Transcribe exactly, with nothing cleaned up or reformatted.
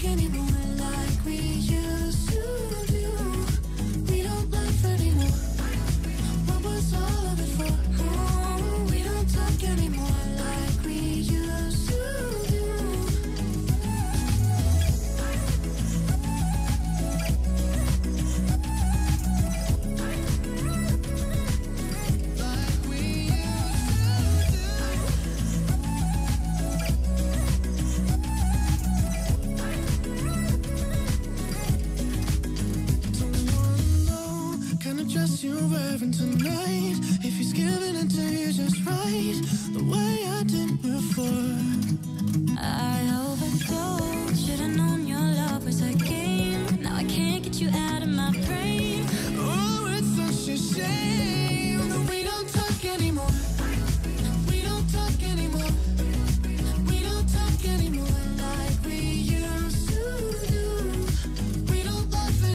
talk anymore like we used to do. We don't laugh anymore. What was all of it for? Oh, we don't talk anymore like we used to do. Like we used to do. Don't wanna know kind of dress you're wearing tonight.